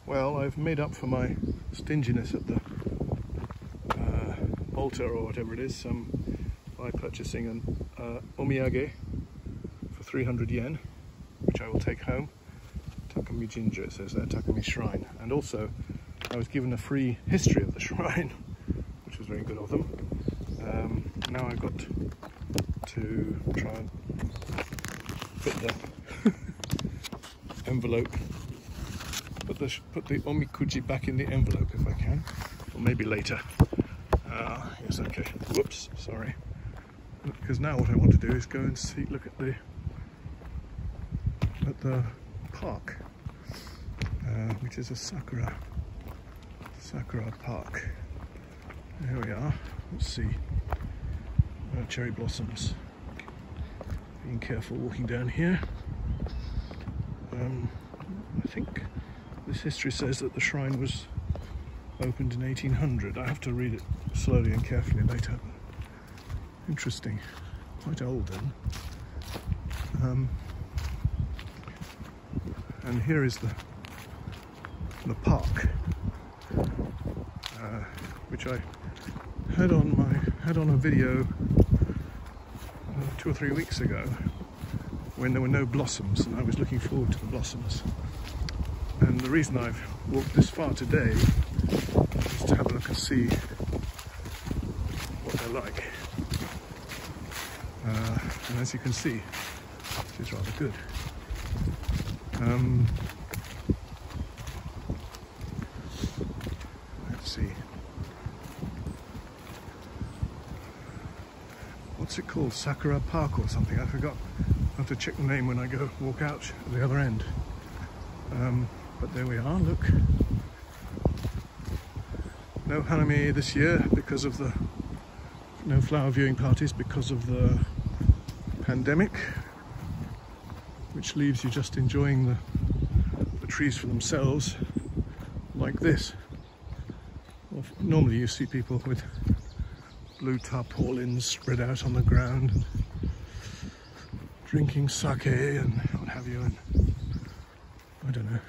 Well, I've made up for my stinginess at the altar or whatever it is by purchasing an omiyage for 300 yen, which I will take home. Takami Jinja, it says there, Takami Shrine. And also, I was given a free history of the shrine, which was very good of them. Now I've got to try and fit the envelope, put the omikuji back in the envelope if I can, or maybe later. Yes, okay. Whoops, sorry. Because now what I want to do is go and look at the park, which is a Sakura park. Here we are. Let's see. Cherry blossoms. Being careful walking down here. I think this history says that the shrine was opened in 1800. I have to read it slowly and carefully later. Interesting. Quite old then. And here is the park, which I had on a video 2 or 3 weeks ago when there were no blossoms, and I was looking forward to the blossoms. And the reason I've walked this far today is to have a look and see what they're like. And as you can see, it is rather good. Let's see. What's it called? Sakura Park or something? I forgot. I'll have to check the name when I go walk out at the other end. But there we are, look. No hanami this year because of no flower viewing parties because of the pandemic, which leaves you just enjoying the trees for themselves, like this. Well, normally you see people with blue tarpaulins spread out on the ground, and drinking sake and what have you, and I don't know.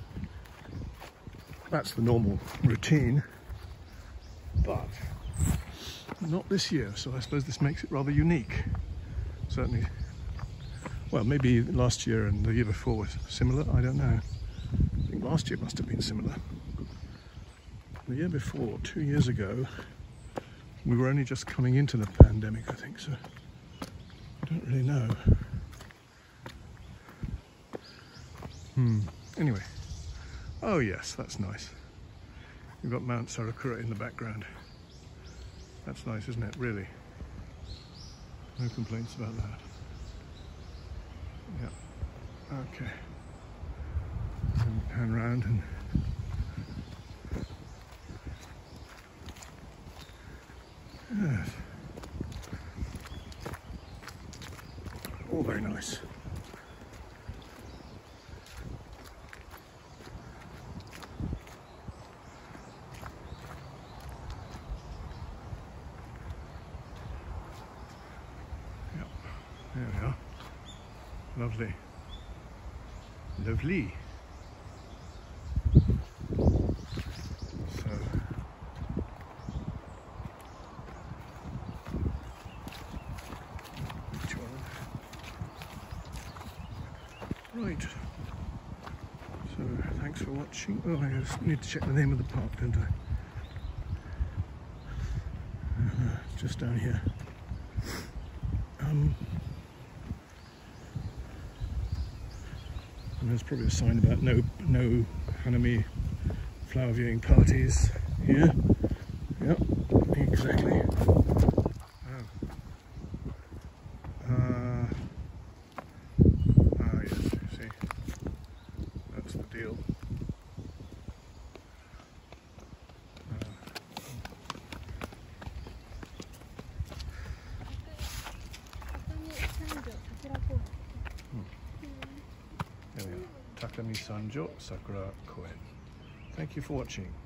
That's the normal routine, but not this year, so I suppose this makes it rather unique. Certainly, well, maybe last year and the year before was similar, I don't know. I think last year must have been similar. The year before, 2 years ago, we were only just coming into the pandemic, I think, so I don't really know. Anyway, oh yes, that's nice. You've got Mount Sarakura in the background. That's nice, isn't it, really? No complaints about that. Yeah, okay. And pan round and yes. All very nice. There we are. Lovely. Lovely. So, which one? Right. So, thanks for watching. Oh, I just need to check the name of the park, don't I? It's just down here. And there's probably a sign about no hanami flower viewing parties here. Yep, exactly. Yes, see, that's the deal. There we are. Takami Sanjo, Sakura, Koen. Thank you for watching.